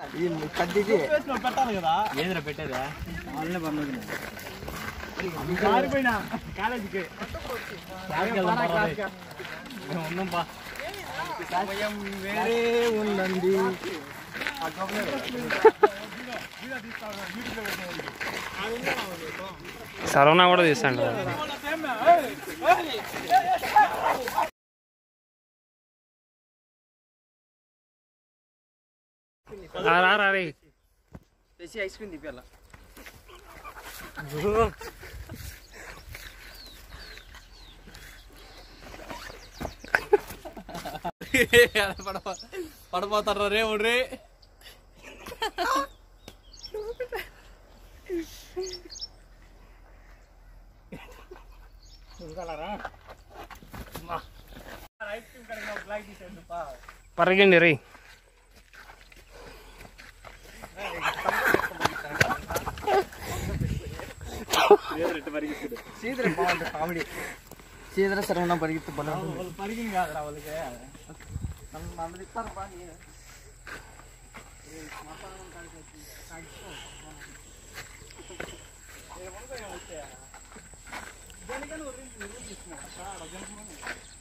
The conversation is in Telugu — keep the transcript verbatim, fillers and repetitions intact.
పెట్టాలి కదా ఏదైనా పెట్టేదా వాళ్ళనే పండుగ మారిపోయినా కాలేజీకి ఉన్నాం బా సమయం వేరే ఉందండి సరవనా కూడా తీస్తాండి రే తెచ్చి ఐస్ క్రీమ్ తిప్పాల పడపోతారా రే ఒడ్రే పరిగండి రే సీదర బాగుంటుంది కామెడీ సీదర సరవణ పరిగెత్తు పరిగింది కాదురా వాళ్ళకి నన్ను ఇస్తారు బాగా దేనికైనా